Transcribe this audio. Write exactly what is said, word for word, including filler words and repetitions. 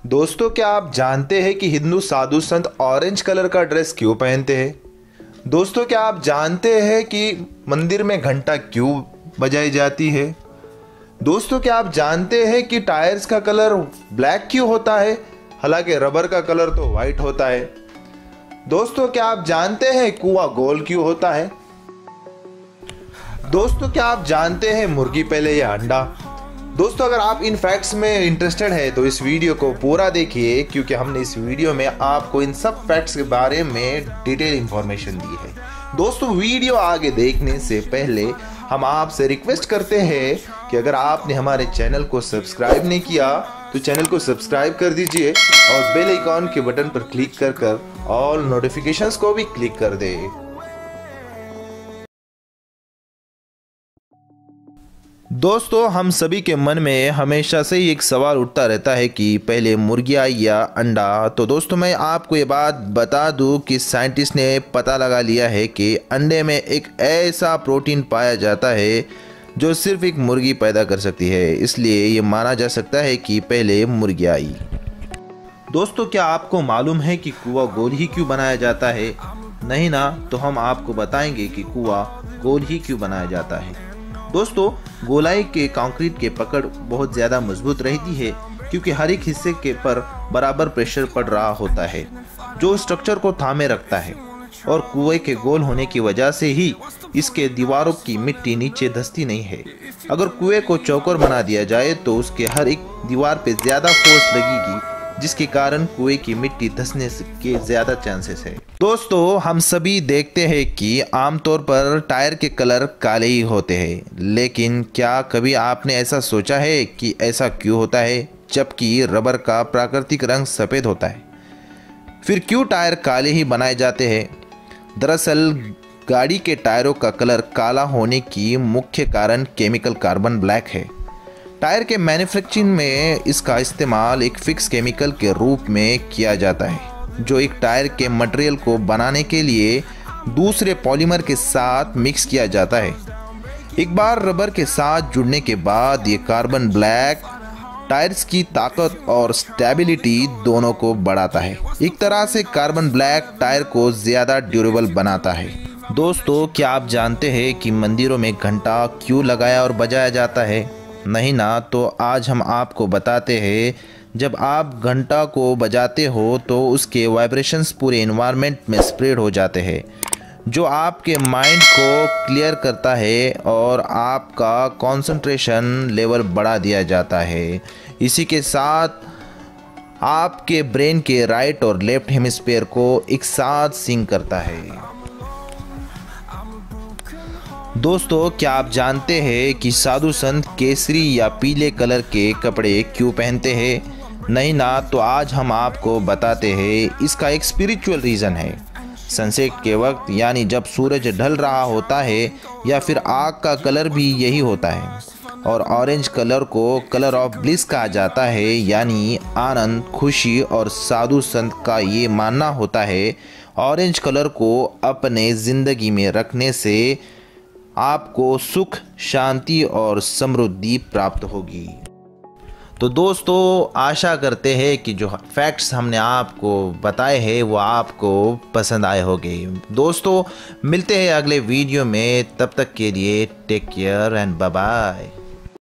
दोस्तों, क्या आप जानते हैं कि हिंदू साधु संत ऑरेंज कलर का ड्रेस क्यों पहनते हैं? दोस्तों, क्या आप जानते हैं कि मंदिर में घंटा क्यों बजाई जाती है? दोस्तों, क्या आप जानते हैं कि टायर्स का कलर ब्लैक क्यों होता है, हालांकि रबर का कलर तो वाइट होता है? दोस्तों, क्या आप जानते हैं कुआं गोल क्यों होता है? दोस्तों, क्या आप जानते हैं मुर्गी पहले या अंडा? दोस्तों, अगर आप इन फैक्ट्स में इंटरेस्टेड है तो इस वीडियो को पूरा देखिए, क्योंकि हमने इस वीडियो में आपको इन सब फैक्ट्स के बारे में डिटेल इंफॉर्मेशन दी है। दोस्तों, वीडियो आगे देखने से पहले हम आपसे रिक्वेस्ट करते हैं कि अगर आपने हमारे चैनल को सब्सक्राइब नहीं किया तो चैनल को सब्सक्राइब कर दीजिए और बेल आइकॉन के बटन पर क्लिक कर कर ऑल नोटिफिकेशंस को भी क्लिक कर दे। दोस्तों, हम सभी के मन में हमेशा से ही एक सवाल उठता रहता है कि पहले मुर्गियाँ या अंडा। तो दोस्तों, मैं आपको ये बात बता दूं कि साइंटिस्ट ने पता लगा लिया है कि अंडे में एक ऐसा प्रोटीन पाया जाता है जो सिर्फ एक मुर्गी पैदा कर सकती है, इसलिए ये माना जा सकता है कि पहले मुर्गियाँ आई। दोस्तों, क्या आपको मालूम है कि कुआं गोल ही क्यों बनाया जाता है? नहीं ना, तो हम आपको बताएंगे कि कुआं गोल ही क्यों बनाया जाता है। दोस्तों, गोलाई के कंक्रीट के पकड़ बहुत ज़्यादा मजबूत रहती है, क्योंकि हर एक हिस्से के पर बराबर प्रेशर पड़ रहा होता है जो स्ट्रक्चर को थामे रखता है, और कुएं के गोल होने की वजह से ही इसके दीवारों की मिट्टी नीचे धंसती नहीं है। अगर कुएं को चौकोर बना दिया जाए तो उसके हर एक दीवार पे ज़्यादा फोर्स लगेगी, जिसके कारण कुएं की मिट्टी धंसने के ज़्यादा चांसेस है। दोस्तों, हम सभी देखते हैं कि आमतौर पर टायर के कलर काले ही होते हैं, लेकिन क्या कभी आपने ऐसा सोचा है कि ऐसा क्यों होता है जबकि रबर का प्राकृतिक रंग सफ़ेद होता है? फिर क्यों टायर काले ही बनाए जाते हैं? दरअसल गाड़ी के टायरों का कलर काला होने की मुख्य कारण केमिकल कार्बन ब्लैक है। टायर के मैन्युफैक्चरिंग में इसका इस्तेमाल एक फिक्स केमिकल के रूप में किया जाता है, जो एक टायर के मटेरियल को बनाने के लिए दूसरे पॉलीमर के साथ मिक्स किया जाता है। एक बार रबर के साथ जुड़ने के बाद ये कार्बन ब्लैक टायर्स की ताकत और स्टेबिलिटी दोनों को बढ़ाता है। एक तरह से कार्बन ब्लैक टायर को ज़्यादा ड्यूरेबल बनाता है। दोस्तों, क्या आप जानते हैं कि मंदिरों में घंटा क्यों लगाया और बजाया जाता है? नहीं ना, तो आज हम आपको बताते हैं। जब आप घंटा को बजाते हो तो उसके वाइब्रेशंस पूरे एनवायरनमेंट में स्प्रेड हो जाते हैं, जो आपके माइंड को क्लियर करता है और आपका कंसंट्रेशन लेवल बढ़ा दिया जाता है। इसी के साथ आपके ब्रेन के राइट और लेफ्ट हेमिस्फीयर को एक साथ सिंक करता है। दोस्तों, क्या आप जानते हैं कि साधु संत केसरी या पीले कलर के कपड़े क्यों पहनते हैं? नहीं ना, तो आज हम आपको बताते हैं। इसका एक स्पिरिचुअल रीज़न है। सनसेट के वक्त, यानी जब सूरज ढल रहा होता है, या फिर आग का कलर भी यही होता है। और ऑरेंज कलर को कलर ऑफ ब्लिस कहा जाता है, यानी आनंद, खुशी। और साधु संत का ये मानना होता है ऑरेंज कलर को अपने ज़िंदगी में रखने से आपको सुख, शांति और समृद्धि प्राप्त होगी। तो दोस्तों, आशा करते हैं कि जो फैक्ट्स हमने आपको बताए हैं वो आपको पसंद आए होंगे। दोस्तों, मिलते हैं अगले वीडियो में, तब तक के लिए take care and bye bye.